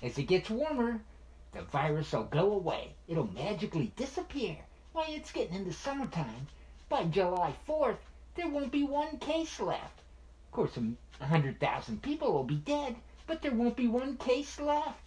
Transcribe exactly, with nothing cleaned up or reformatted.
As it gets warmer, the virus will go away. It'll magically disappear. Why, it's getting into summertime. By July fourth, there won't be one case left. Of course, a hundred thousand people will be dead, but there won't be one case left.